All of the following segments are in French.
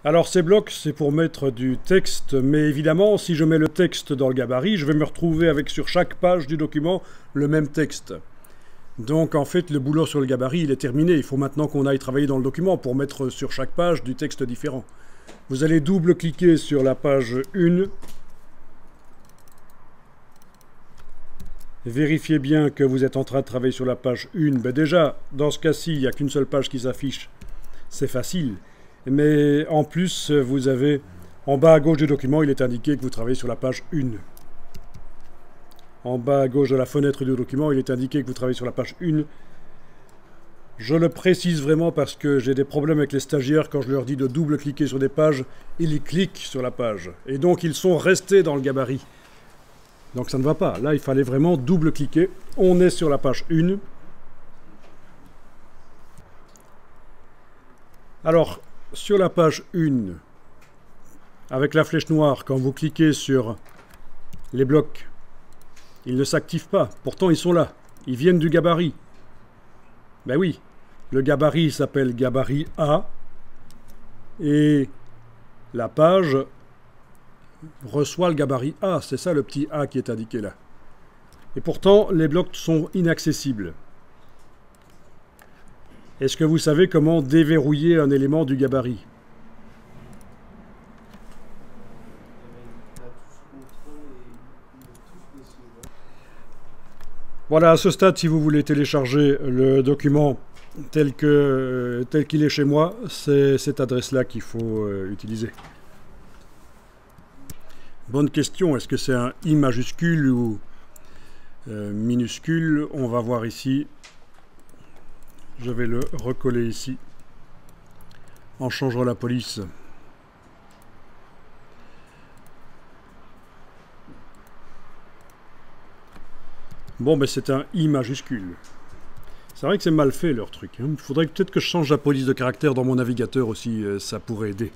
Alors ces blocs, c'est pour mettre du texte, mais évidemment, si je mets le texte dans le gabarit, je vais me retrouver avec sur chaque page du document le même texte. Donc en fait, le boulot sur le gabarit, il est terminé. Il faut maintenant qu'on aille travailler dans le document pour mettre sur chaque page du texte différent. Vous allez double-cliquer sur la page 1. Vérifiez bien que vous êtes en train de travailler sur la page 1. Ben déjà, dans ce cas-ci, il n'y a qu'une seule page qui s'affiche. C'est facile. Mais en plus, vous avez, en bas à gauche du document, il est indiqué que vous travaillez sur la page 1. En bas à gauche de la fenêtre du document, il est indiqué que vous travaillez sur la page 1. Je le précise vraiment parce que j'ai des problèmes avec les stagiaires. Quand je leur dis de double-cliquer sur des pages, ils cliquent sur la page. Et donc, ils sont restés dans le gabarit. Donc, ça ne va pas. Là, il fallait vraiment double-cliquer. On est sur la page 1. Alors, sur la page 1, avec la flèche noire, quand vous cliquez sur les blocs, ils ne s'activent pas. Pourtant, ils sont là. Ils viennent du gabarit. Ben oui, le gabarit s'appelle gabarit A. Et la page reçoit le gabarit A. C'est ça le petit A qui est indiqué là. Et pourtant, les blocs sont inaccessibles. Est-ce que vous savez comment déverrouiller un élément du gabarit? Voilà, à ce stade, si vous voulez télécharger le document tel qu'il est chez moi, c'est cette adresse-là qu'il faut utiliser. Bonne question, est-ce que c'est un I majuscule ou minuscule? On va voir ici. Je vais le recoller ici en changeant la police. Bon, ben c'est un I majuscule. C'est vrai que c'est mal fait leur truc. Hein. Il faudrait peut-être que je change la police de caractère dans mon navigateur aussi, ça pourrait aider.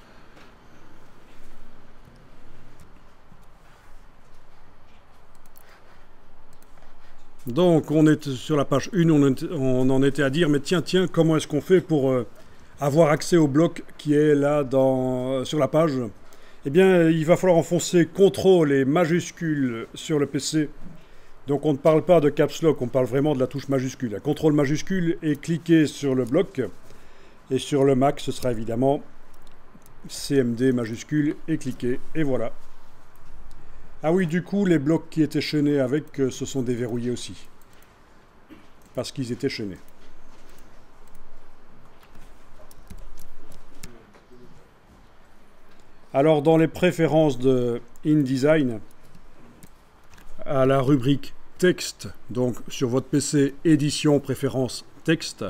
Donc on est sur la page 1, on en était à dire, mais tiens, comment est-ce qu'on fait pour avoir accès au bloc qui est là sur la page? Eh bien, il va falloir enfoncer CTRL et majuscule sur le PC. Donc on ne parle pas de caps lock, on parle vraiment de la touche majuscule. CTRL majuscule et cliquer sur le bloc. Et sur le Mac, ce sera évidemment CMD majuscule et cliquer. Et voilà. Ah oui, du coup, les blocs qui étaient chaînés avec se sont déverrouillés aussi. Parce qu'ils étaient chaînés. Alors, dans les préférences de InDesign, à la rubrique texte, donc sur votre PC, édition, préférences, texte,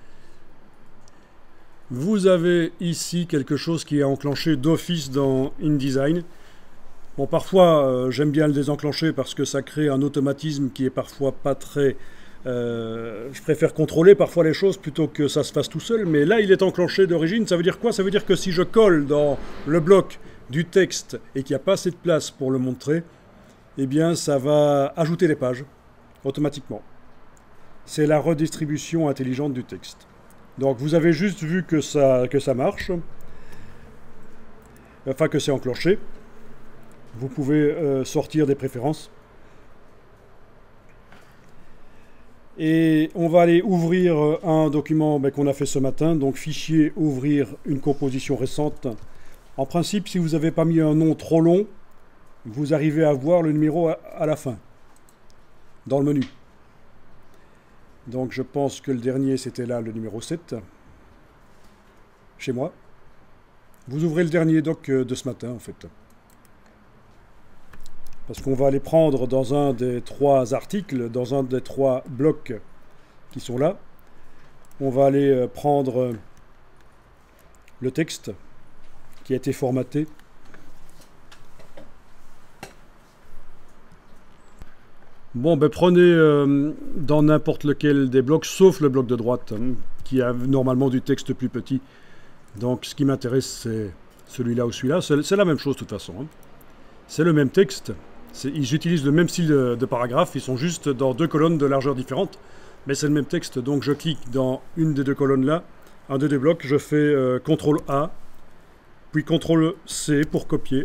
vous avez ici quelque chose qui est enclenché d'office dans InDesign. Bon, parfois, j'aime bien le désenclencher parce que ça crée un automatisme qui est parfois pas très... je préfère contrôler parfois les choses plutôt que ça se fasse tout seul. Mais là, il est enclenché d'origine. Ça veut dire quoi? Ça veut dire que si je colle dans le bloc du texte et qu'il n'y a pas assez de place pour le montrer, eh bien, ça va ajouter les pages automatiquement. C'est la redistribution intelligente du texte. Donc, vous avez juste vu que ça marche. Enfin, que c'est enclenché. Vous pouvez sortir des préférences. Et on va aller ouvrir un document qu'on a fait ce matin. Donc fichier, ouvrir une composition récente. En principe, si vous n'avez pas mis un nom trop long, vous arrivez à voir le numéro à la fin, dans le menu. Donc je pense que le dernier, c'était là, le numéro 7, chez moi. Vous ouvrez le dernier doc de ce matin, en fait. Parce qu'on va aller prendre dans un des 3 articles, dans un des 3 blocs qui sont là, on va aller prendre le texte qui a été formaté. Bon, ben prenez dans n'importe lequel des blocs, sauf le bloc de droite, qui a normalement du texte plus petit. Donc ce qui m'intéresse, c'est celui-là ou celui-là. C'est la même chose de toute façon. Hein. C'est le même texte. Ils utilisent le même style de paragraphe, ils sont juste dans 2 colonnes de largeur différente, mais c'est le même texte. Donc je clique dans une des 2 colonnes là, un des 2 blocs, je fais CTRL A, puis CTRL-C pour copier.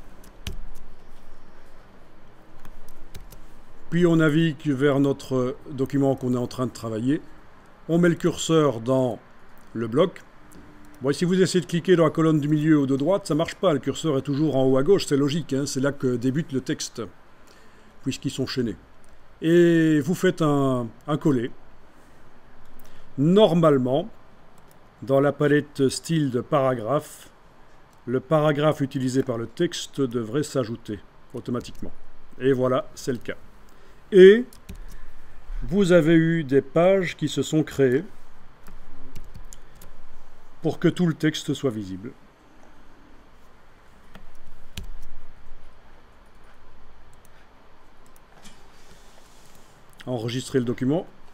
Puis on navigue vers notre document qu'on est en train de travailler. On met le curseur dans le bloc. Bon, si vous essayez de cliquer dans la colonne du milieu ou de droite, ça ne marche pas. Le curseur est toujours en haut à gauche, c'est logique, hein, c'est là que débute le texte, puisqu'ils sont chaînés. Et vous faites un coller. Normalement, dans la palette style de paragraphe, le paragraphe utilisé par le texte devrait s'ajouter automatiquement. Et voilà, c'est le cas. Et vous avez eu des pages qui se sont créées pour que tout le texte soit visible. Enregistrer le document.